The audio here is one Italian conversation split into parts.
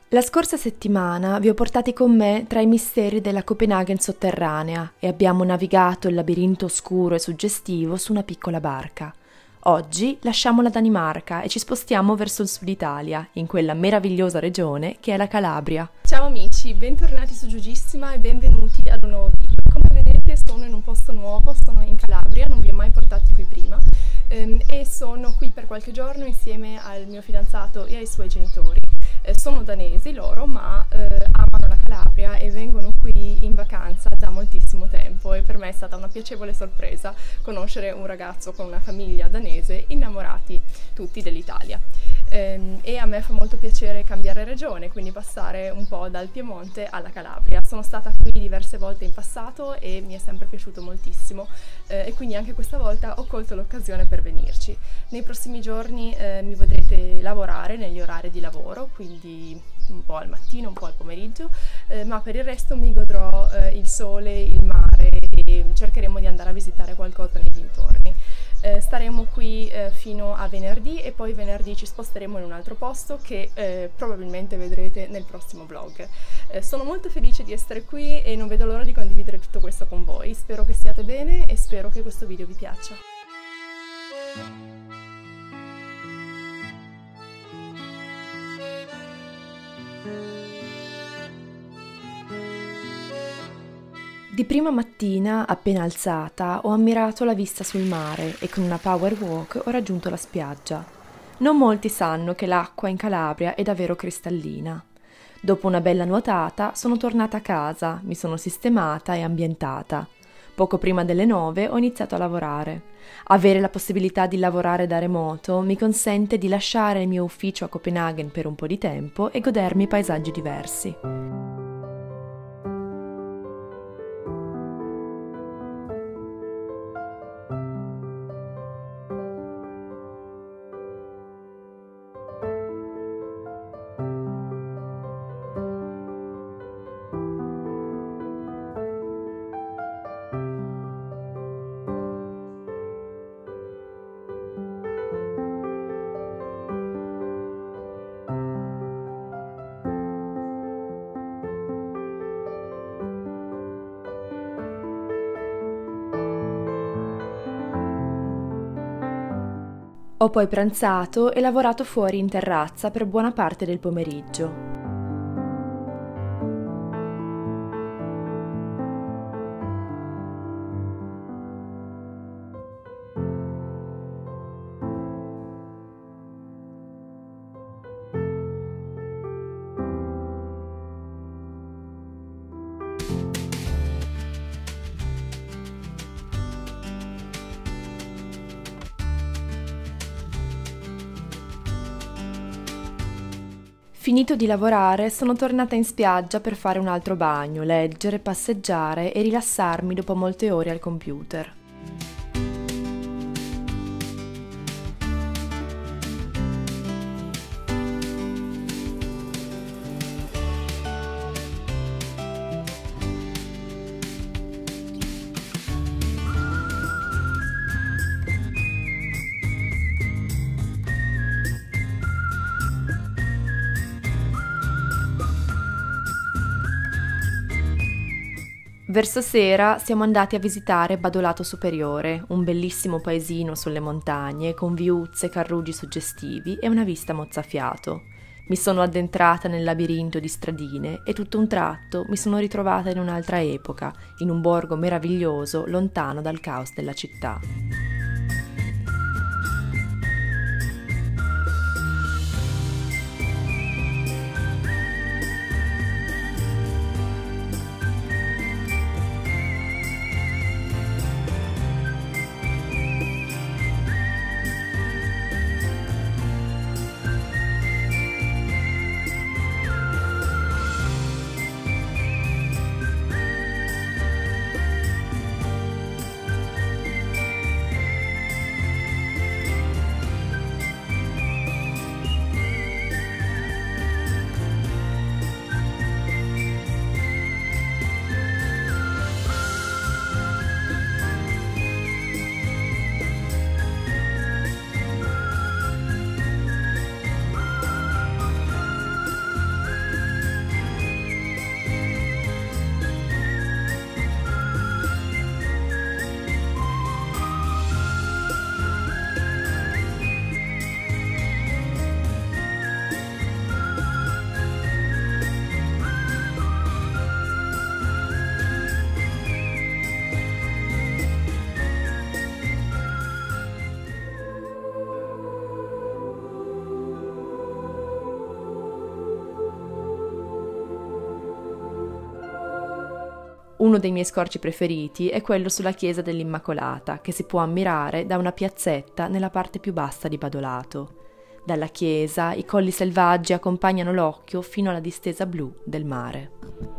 La scorsa settimana vi ho portati con me tra i misteri della Copenaghen sotterranea e abbiamo navigato il labirinto oscuro e suggestivo su una piccola barca. Oggi lasciamo la Danimarca e ci spostiamo verso il sud Italia, in quella meravigliosa regione che è la Calabria. Ciao amici, bentornati su Giugissima e benvenuti ad un nuovo video. Come vedete sono in un posto nuovo, sono in Calabria, non vi ho mai portati qui prima e sono qui per qualche giorno insieme al mio fidanzato e ai suoi genitori. Sono danesi loro, ma amano la Calabria e vengono qui in vacanza da moltissimo tempo e per me è stata una piacevole sorpresa conoscere un ragazzo con una famiglia danese innamorati tutti dell'Italia. E a me fa molto piacere cambiare regione, quindi passare un po' dal Piemonte alla Calabria. Sono stata qui diverse volte in passato e mi è sempre piaciuto moltissimo e quindi anche questa volta ho colto l'occasione per venirci. Nei prossimi giorni mi vedrete lavorare negli orari di lavoro, quindi un po' al mattino, un po' al pomeriggio, ma per il resto mi godrò il sole, il mare e cercheremo di andare a visitare qualcosa nei dintorni. Staremo qui fino a venerdì e poi venerdì ci sposteremo in un altro posto che probabilmente vedrete nel prossimo vlog. Sono molto felice di essere qui e non vedo l'ora di condividere tutto questo con voi. Spero che stiate bene e spero che questo video vi piaccia. Di prima mattina, appena alzata, ho ammirato la vista sul mare e con una power walk ho raggiunto la spiaggia. Non molti sanno che l'acqua in Calabria è davvero cristallina. Dopo una bella nuotata sono tornata a casa, mi sono sistemata e ambientata. Poco prima delle 9 ho iniziato a lavorare. Avere la possibilità di lavorare da remoto mi consente di lasciare il mio ufficio a Copenaghen per un po' di tempo e godermi paesaggi diversi. Ho poi pranzato e lavorato fuori in terrazza per buona parte del pomeriggio. Finito di lavorare, sono tornata in spiaggia per fare un altro bagno, leggere, passeggiare e rilassarmi dopo molte ore al computer. Verso sera siamo andati a visitare Badolato Superiore, un bellissimo paesino sulle montagne con viuzze, carruggi suggestivi e una vista mozzafiato. Mi sono addentrata nel labirinto di stradine e tutto un tratto mi sono ritrovata in un'altra epoca, in un borgo meraviglioso lontano dal caos della città. Uno dei miei scorci preferiti è quello sulla chiesa dell'Immacolata, che si può ammirare da una piazzetta nella parte più bassa di Badolato. Dalla chiesa i colli selvaggi accompagnano l'occhio fino alla distesa blu del mare.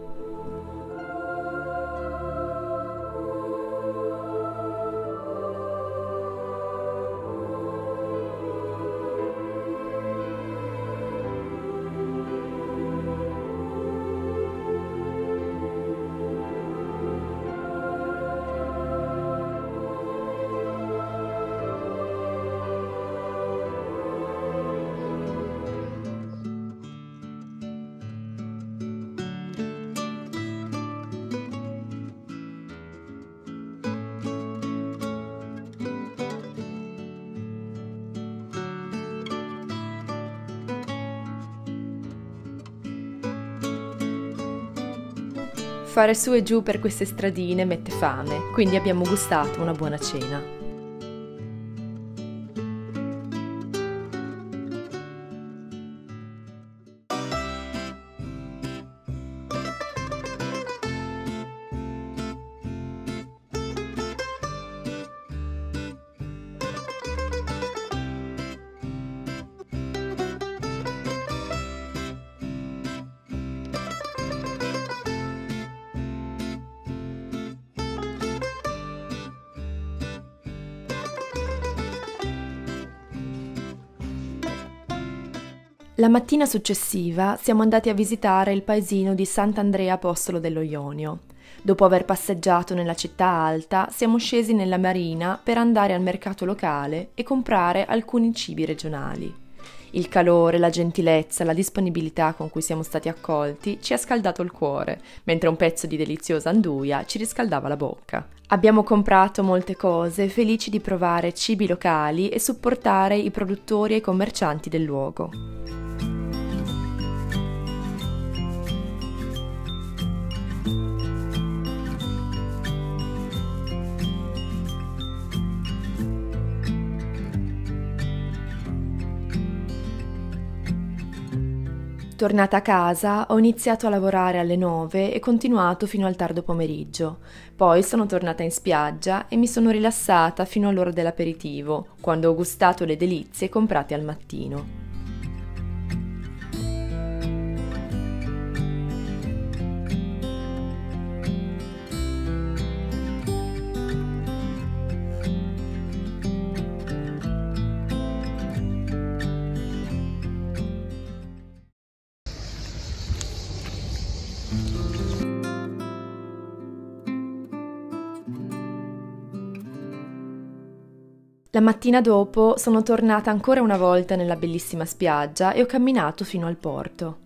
Fare su e giù per queste stradine mette fame, quindi abbiamo gustato una buona cena. La mattina successiva siamo andati a visitare il paesino di Sant'Andrea Apostolo dello Ionio. Dopo aver passeggiato nella città alta, siamo scesi nella marina per andare al mercato locale e comprare alcuni cibi regionali. Il calore, la gentilezza, la disponibilità con cui siamo stati accolti ci ha scaldato il cuore, mentre un pezzo di deliziosa anduia ci riscaldava la bocca. Abbiamo comprato molte cose, felici di provare cibi locali e supportare i produttori e i commercianti del luogo. Tornata a casa, ho iniziato a lavorare alle 9 e continuato fino al tardo pomeriggio. Poi sono tornata in spiaggia e mi sono rilassata fino all'ora dell'aperitivo, quando ho gustato le delizie comprate al mattino. La mattina dopo sono tornata ancora una volta nella bellissima spiaggia e ho camminato fino al porto.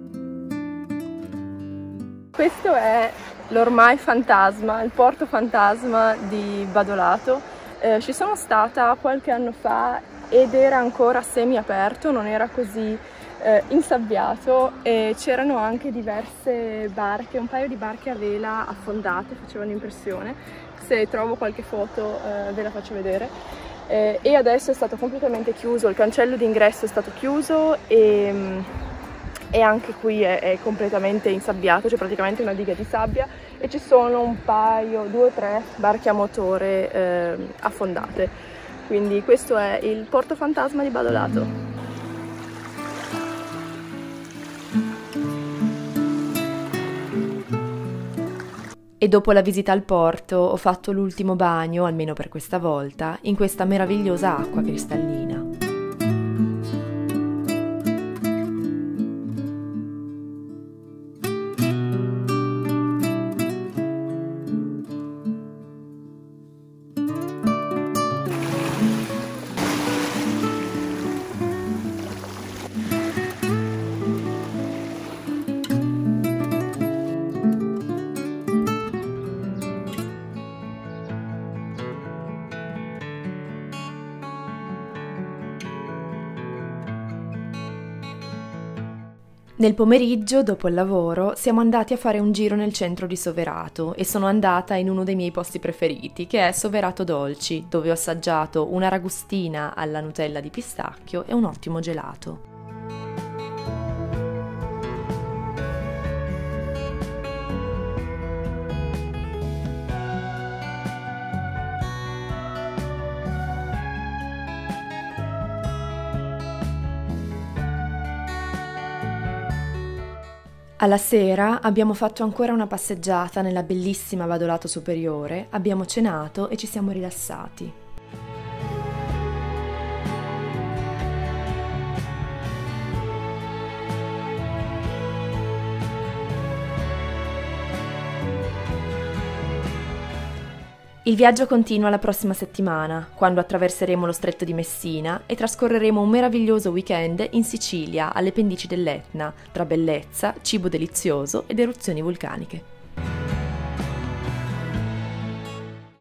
Questo è l'ormai fantasma, il porto fantasma di Badolato. Ci sono stata qualche anno fa ed era ancora semi-aperto, non era così insabbiato e c'erano anche diverse barche, un paio di barche a vela affondate, facevano impressione. Se trovo qualche foto ve la faccio vedere. E adesso è stato completamente chiuso, il cancello d'ingresso è stato chiuso e anche qui è completamente insabbiato, c'è praticamente una diga di sabbia e ci sono un paio, 2 o 3 barche a motore affondate. Quindi questo è il porto fantasma di Badolato. E dopo la visita al porto ho fatto l'ultimo bagno, almeno per questa volta, in questa meravigliosa acqua cristallina. Nel pomeriggio, dopo il lavoro, siamo andati a fare un giro nel centro di Soverato e sono andata in uno dei miei posti preferiti, che è Soverato Dolci, dove ho assaggiato una ragustina alla Nutella di pistacchio e un ottimo gelato. Alla sera abbiamo fatto ancora una passeggiata nella bellissima Vado Lato Superiore, abbiamo cenato e ci siamo rilassati. Il viaggio continua la prossima settimana, quando attraverseremo lo stretto di Messina e trascorreremo un meraviglioso weekend in Sicilia, alle pendici dell'Etna, tra bellezza, cibo delizioso ed eruzioni vulcaniche.